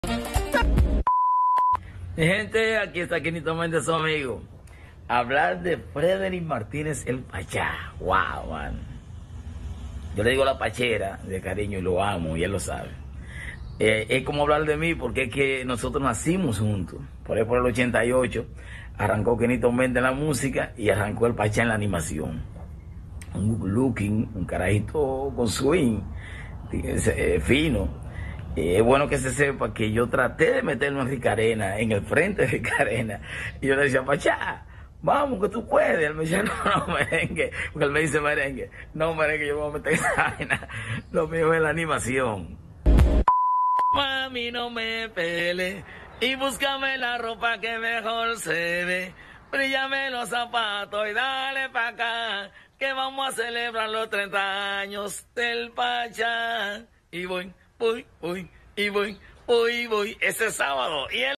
Mi gente, aquí está Kenito Méndez, su amigo. Hablar de Frederick Martínez el Pachá. Wow, man. Yo le digo la pachera de cariño y lo amo, y él lo sabe. Es como hablar de mí porque es que nosotros nacimos juntos. Por ahí por el 88 arrancó Kenito Méndez en la música y arrancó el Pachá en la animación. Un good looking, un carajito con swing, fino. Es bueno que se sepa que yo traté de meterme en Ricarena, en el frente de Ricarena, y yo le decía, Pachá, vamos que tú puedes. Él me decía, no, merengue, porque él me dice merengue, no, merengue, yo me voy a meter en esa vaina, lo mío es la animación. Mami, no me pele, y búscame la ropa que mejor se ve, bríllame los zapatos y dale pa' acá, que vamos a celebrar los 30 años del Pachá. Y voy, y voy, ese sábado. Y